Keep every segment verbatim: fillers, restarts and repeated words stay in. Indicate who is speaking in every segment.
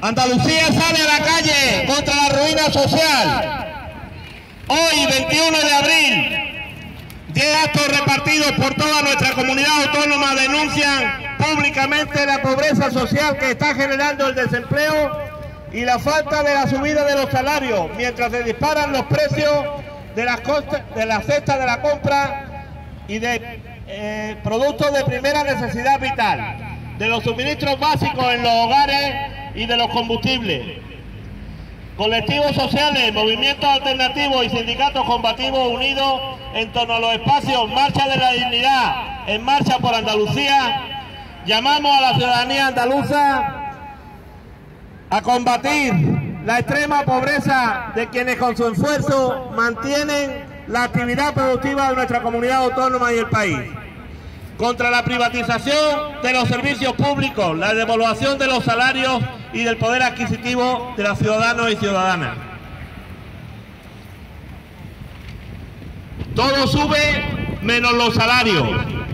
Speaker 1: Andalucía sale a la calle contra la ruina social. Hoy, veintiuno de abril, diez actos repartidos por toda nuestra comunidad autónoma denuncian públicamente la pobreza social que está generando el desempleo y la falta de la subida de los salarios, mientras se disparan los precios de las de la cesta de la compra y de eh, productos de primera necesidad vital, de los suministros básicos en los hogares y de los combustibles. Colectivos sociales, movimientos alternativos y sindicatos combativos unidos en torno a los espacios Marcha de la Dignidad, En Marcha por Andalucía, llamamos a la ciudadanía andaluza a combatir la extrema pobreza de quienes con su esfuerzo mantienen la actividad productiva de nuestra comunidad autónoma y el país, contra la privatización de los servicios públicos, la devaluación de los salarios y del poder adquisitivo de los ciudadanos y ciudadanas. Todo sube menos los salarios.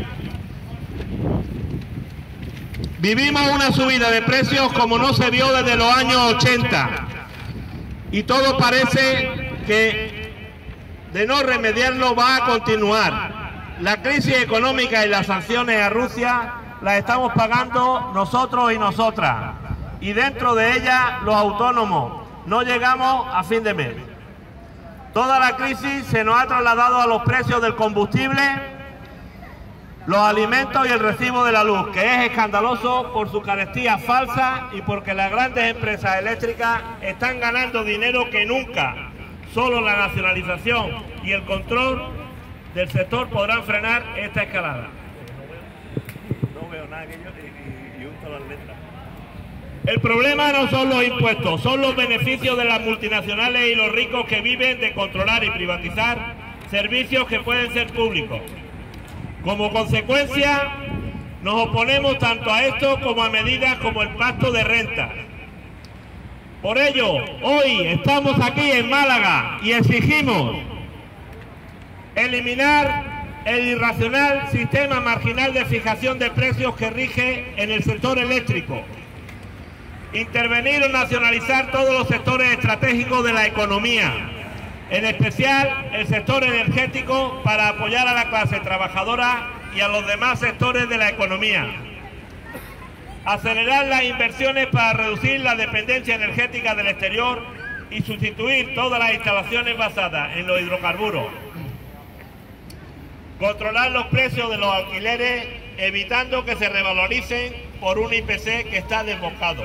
Speaker 1: Vivimos una subida de precios como no se vio desde los años ochenta y todo parece que de no remediarlo va a continuar. La crisis económica y las sanciones a Rusia las estamos pagando nosotros y nosotras, y dentro de ellas los autónomos. No llegamos a fin de mes. Toda la crisis se nos ha trasladado a los precios del combustible, los alimentos y el recibo de la luz, que es escandaloso por su carestía falsa y porque las grandes empresas eléctricas están ganando dinero que nunca. Solo la nacionalización y el control del sector podrán frenar esta escalada. No veo nada que yo y, y, y unto las letras. El problema no son los impuestos, son los beneficios de las multinacionales y los ricos que viven de controlar y privatizar servicios que pueden ser públicos. Como consecuencia, nos oponemos tanto a esto como a medidas como el pacto de renta. Por ello, hoy estamos aquí en Málaga y exigimos eliminar el irracional sistema marginal de fijación de precios que rige en el sector eléctrico, intervenir o nacionalizar todos los sectores estratégicos de la economía, en especial el sector energético, para apoyar a la clase trabajadora y a los demás sectores de la economía. Acelerar las inversiones para reducir la dependencia energética del exterior y sustituir todas las instalaciones basadas en los hidrocarburos. Controlar los precios de los alquileres, evitando que se revaloricen por un I P C que está desbocado.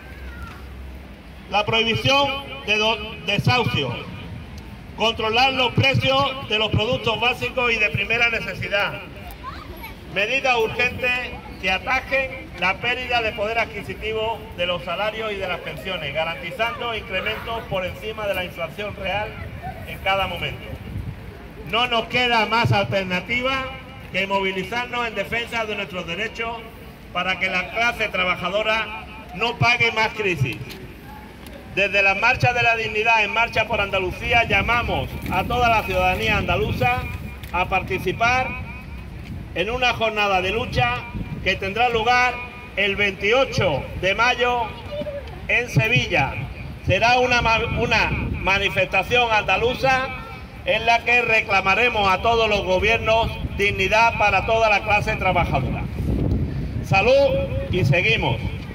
Speaker 1: La prohibición de desahucios. Controlar los precios de los productos básicos y de primera necesidad. Medidas urgentes que atajen la pérdida de poder adquisitivo de los salarios y de las pensiones, garantizando incrementos por encima de la inflación real en cada momento. No nos queda más alternativa que movilizarnos en defensa de nuestros derechos para que la clase trabajadora no pague más crisis. Desde la Marcha de la Dignidad, En Marcha por Andalucía, llamamos a toda la ciudadanía andaluza a participar en una jornada de lucha que tendrá lugar el veintiocho de mayo en Sevilla. Será una, una manifestación andaluza en la que reclamaremos a todos los gobiernos dignidad para toda la clase trabajadora. Salud y seguimos.